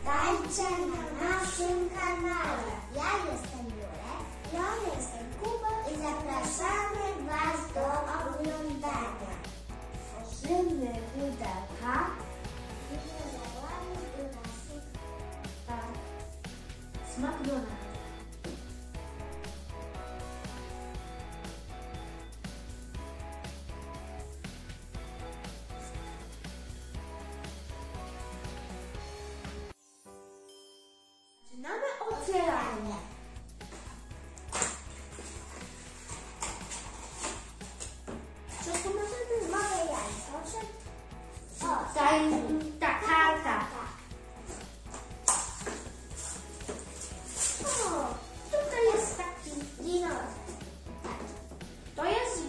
witajcie na naszym kanale. Ja jestem Jurek, ja jestem Kuba i zapraszamy Was do oglądania. Tworzymy pudełka i wysyłamy do naszych z McDonalda. Zaczynamy otwieranie. Co to może być? Mamy jajko. O, ta karta. O, tutaj jest taki dinozaur. To jest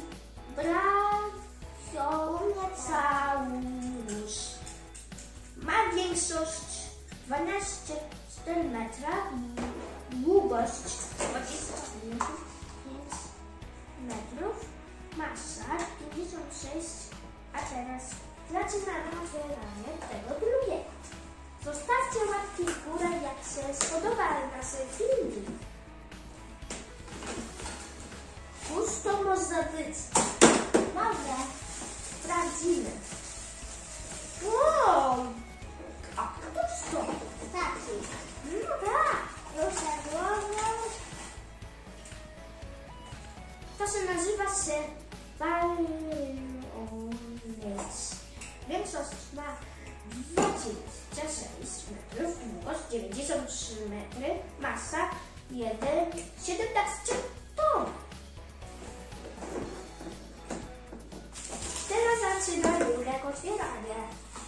Brachiosaurus. Ma większość 12,4 metra, długość 25 metrów, masa 56, a teraz zaczynamy otwieranie tego drugiego. Zostawcie łapki w górę, jak się spodobały nasze filmy. Cóż to może być? Dobra, sprawdzimy. Wow! A to co? Taki. No tak, proszę głowę. To się nazywa się baloniec. Większość ma 26 metrów, długość 93 metry, masa 17 ton. Teraz zaczyna Jurek otwieranie.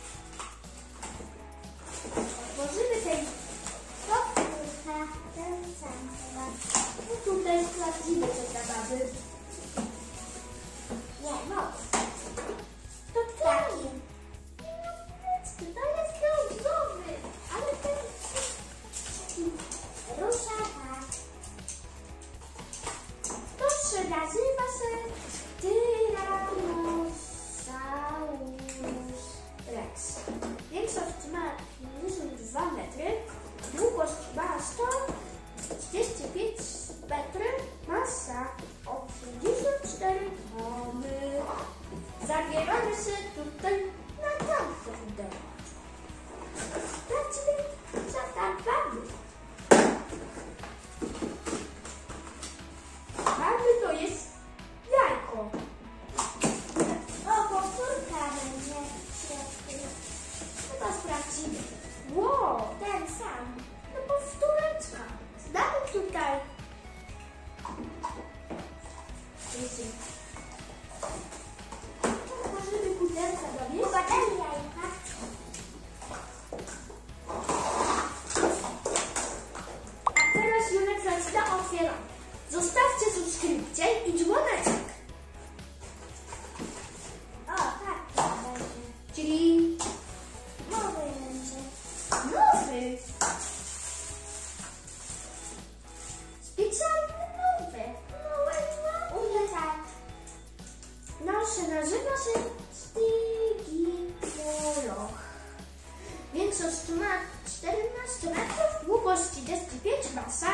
Otworzymy ten sam chyba. I tutaj sprawdzimy te zabawy. Nie, no. To taki. To jest brązowy, ale ten ruszaka. To się nazywa się Tyrannosaurus Rex. Większość ma 52 metry, długość ma 145 metrów, masa 84 tony. Zabieramy się tutaj na tamtą pudełko. Sprawdźmy, co tam mamy. Mamy to jest jajko. O, powtórka będzie w środku. Chyba sprawdzimy. Wow, ten sam. No powtóreczka. Znamy tutaj. Możemy pudełka dowiedzieć. Chyba ten jajka. A teraz Jurek zaczyna otwierać. Zostawcie subskrypcję i dzwoneczek. O, tak. Czyli nowy będzie. Nowy. Specjalny nowy. Nowy. Tak. No się nazywa się Stygimoloch. Większość ma 14 metrów, długość 35, masa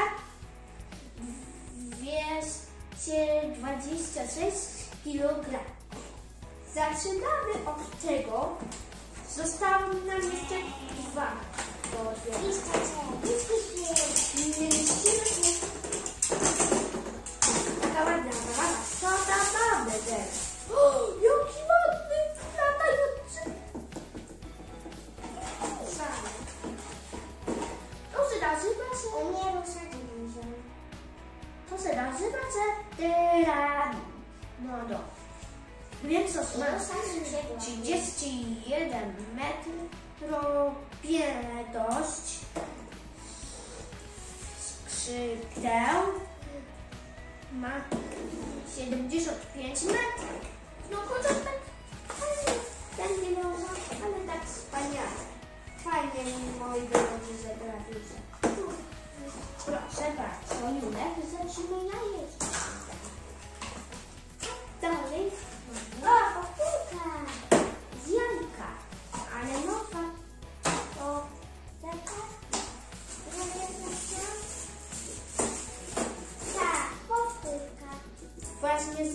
226 kg. Zaczynamy od tego. Zostały nam jeszcze dwa. Taka ładna zabawa. Co tam mamy teraz? O, jaki ładny, latający. To się nazywa się... Nie, to się nazywa się Tyrannosaurus. Większość ma 31 metrów, wielkość, skrzydeł ma 75 metrów. No chociaż tak fajnie, ten dinozaur, ale tak wspaniale. Fajnie, moi drodzy, zebrali się. Proszę bardzo, Julek, zaczyna jeść. Dalej. O, powtórka z jajka, ale nowa to taka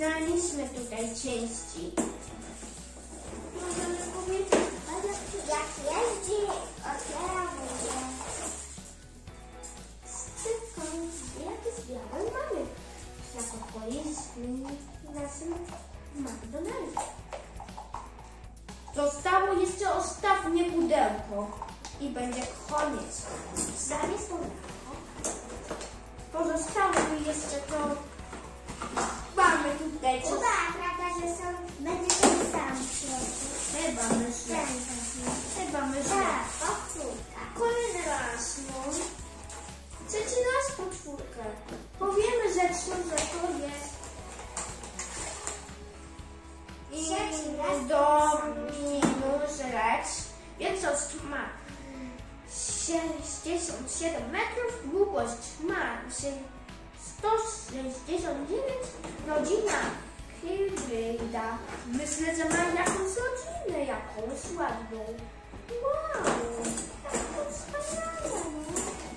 znaliśmy tutaj części. Możemy powiedzieć, Jak jeździ, otwiera buzię. Szybko, jak z białej mamy. Jako pojeźdźmy w naszym McDonaldzie. Zostało jeszcze ostatnie pudełko i będzie koniec. Zamiast pudełko. Pozostało mi jeszcze to. Mamy tutaj coś. Chyba, prawda, że są, będzie ten sam w środku. Chyba myślę. Ten sam. Chyba myślę. Tak, powtórka. Kolejny raz, no. Trzeci raz podwórkę. Powiemy rzeczną, że to jest. I Trzeci raz dominu rzecz. Wielkość ma 67 metrów, długość ma 169, rodzina hybryda. Myślę, że ma jakąś rodzinę, jakąś ładną. Wow, to wspaniale, no.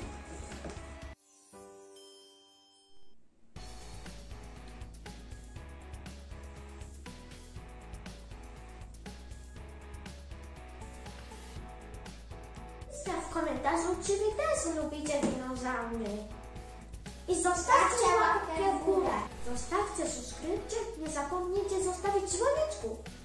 W komentarzu, czy wy też lubicie dinozaury. I zostawcie łapkę w górę. Zostawcie subskrypcję. Nie zapomnijcie zostawić dzwoneczku.